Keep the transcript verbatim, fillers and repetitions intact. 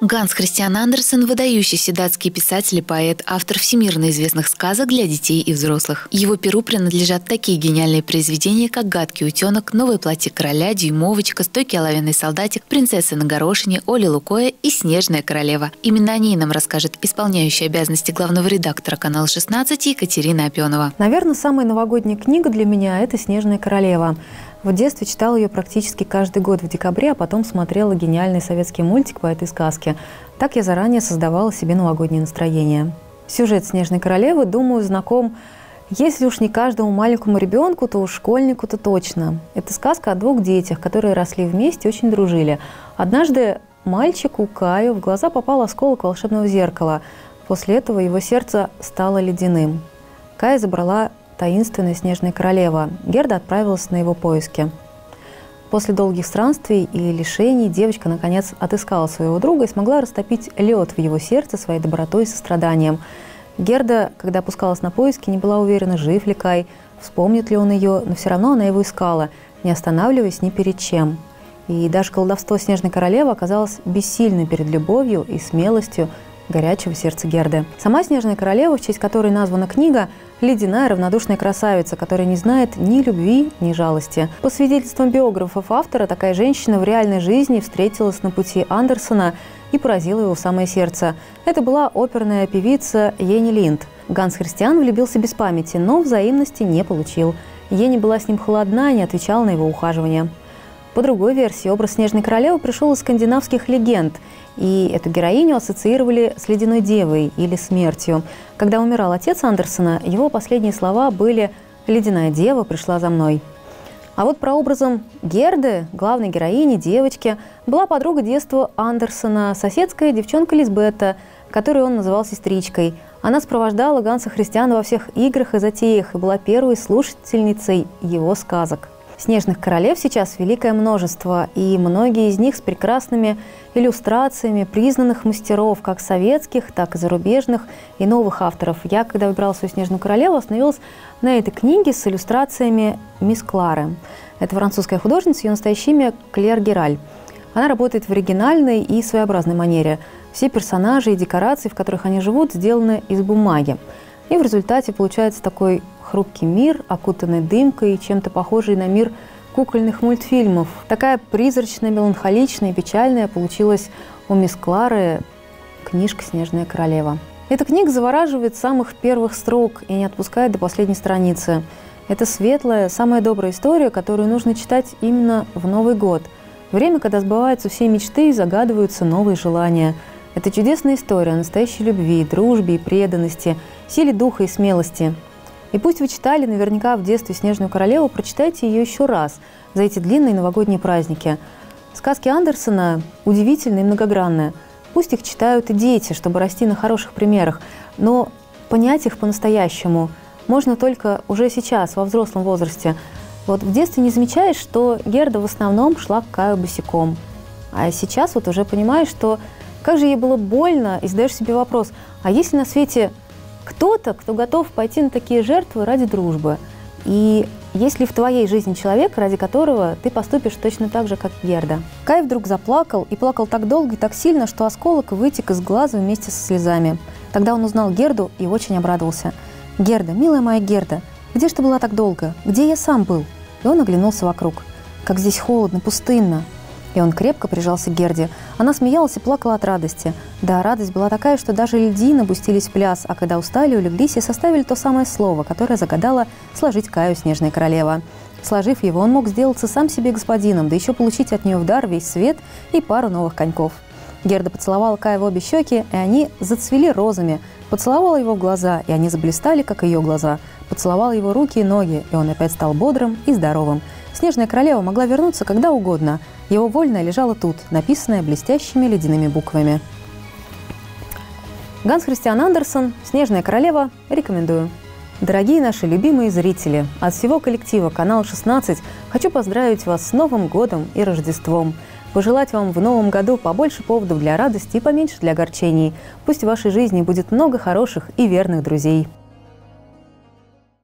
Ганс Христиан Андерсен – выдающийся датский писатель и поэт, автор всемирно известных сказок для детей и взрослых. Его перу принадлежат такие гениальные произведения, как «Гадкий утенок», «Новое платье короля», «Дюймовочка», «Стойкий оловянный солдатик», «Принцесса на горошине», «Оля Лукоя» и «Снежная королева». Именно о ней нам расскажет исполняющая обязанности главного редактора канала шестнадцать Екатерина Опенова. Наверное, самая новогодняя книга для меня – это «Снежная королева». В детстве читала ее практически каждый год в декабре, а потом смотрела гениальный советский мультик по этой сказке. Так я заранее создавала себе новогоднее настроение. Сюжет «Снежной королевы», думаю, знаком, если уж не каждому маленькому ребенку, то уж школьнику-то точно. Это сказка о двух детях, которые росли вместе и очень дружили. Однажды мальчику Каю в глаза попал осколок волшебного зеркала. После этого его сердце стало ледяным. Кая забрала таинственная снежная королева. Герда отправилась на его поиски. После долгих странствий и лишений девочка, наконец, отыскала своего друга и смогла растопить лед в его сердце своей добротой и состраданием. Герда, когда опускалась на поиски, не была уверена, жив ли Кай, вспомнит ли он ее, но все равно она его искала, не останавливаясь ни перед чем. И даже колдовство снежной королевы оказалось бессильным перед любовью и смелостью горячего сердца Герды. Сама снежная королева, в честь которой названа книга, ледяная, равнодушная красавица, которая не знает ни любви, ни жалости. По свидетельствам биографов автора, такая женщина в реальной жизни встретилась на пути Андерсена и поразила его в самое сердце. Это была оперная певица Йенни Линд. Ганс Христиан влюбился без памяти, но взаимности не получил. Йенни была с ним холодна и не отвечала на его ухаживание. По другой версии, образ снежной королевы пришел из скандинавских легенд, и эту героиню ассоциировали с ледяной девой или смертью. Когда умирал отец Андерсена, его последние слова были «Ледяная дева пришла за мной». А вот прообразом Герды, главной героини, девочки, была подруга детства Андерсена, соседская девчонка Лизбетта, которую он называл сестричкой. Она сопровождала Ганса Христиана во всех играх и затеях и была первой слушательницей его сказок. Снежных королев сейчас великое множество, и многие из них с прекрасными иллюстрациями признанных мастеров, как советских, так и зарубежных, и новых авторов. Я, когда выбирала свою «Снежную королеву», остановилась на этой книге с иллюстрациями мисс Клары. Это французская художница, ее настоящее имя Клер Гераль. Она работает в оригинальной и своеобразной манере. Все персонажи и декорации, в которых они живут, сделаны из бумаги. И в результате получается такой хрупкий мир, окутанный дымкой, чем-то похожий на мир кукольных мультфильмов. Такая призрачная, меланхоличная и печальная получилась у мисс Клары книжка «Снежная королева». Эта книга завораживает с самых первых строк и не отпускает до последней страницы. Это светлая, самая добрая история, которую нужно читать именно в Новый год. Время, когда сбываются все мечты и загадываются новые желания. Это чудесная история о настоящей любви, дружбе и преданности, силе духа и смелости. И пусть вы читали наверняка в детстве «Снежную королеву», прочитайте ее еще раз за эти длинные новогодние праздники. Сказки Андерсена удивительные и многогранные. Пусть их читают и дети, чтобы расти на хороших примерах, но понять их по-настоящему можно только уже сейчас, во взрослом возрасте. Вот в детстве не замечаешь, что Герда в основном шла к Каю босиком. А сейчас вот уже понимаешь, что как же ей было больно, и задаешь себе вопрос, а есть ли на свете кто-то, кто готов пойти на такие жертвы ради дружбы? И есть ли в твоей жизни человек, ради которого ты поступишь точно так же, как Герда? Кай вдруг заплакал, и плакал так долго и так сильно, что осколок вытек из глаза вместе со слезами. Тогда он узнал Герду и очень обрадовался. «Герда, милая моя Герда, где ж ты была так долго? Где я сам был?» И он оглянулся вокруг. «Как здесь холодно, пустынно!» И он крепко прижался к Герде. Она смеялась и плакала от радости. Да, радость была такая, что даже льдины пустились в пляс, а когда устали, улеглись и составили то самое слово, которое загадала сложить Каю снежная королева. Сложив его, он мог сделаться сам себе господином, да еще получить от нее в дар весь свет и пару новых коньков. Герда поцеловала Кая в обе щеки, и они зацвели розами. Поцеловала его в глаза, и они заблистали, как ее глаза. Поцеловала его руки и ноги, и он опять стал бодрым и здоровым. Снежная королева могла вернуться когда угодно. Его вольная лежала тут, написанная блестящими ледяными буквами. Ганс Христиан Андерсен, «Снежная королева», рекомендую. Дорогие наши любимые зрители, от всего коллектива канала шестнадцать хочу поздравить вас с Новым годом и Рождеством. Пожелать вам в новом году побольше поводов для радости и поменьше для огорчений. Пусть в вашей жизни будет много хороших и верных друзей.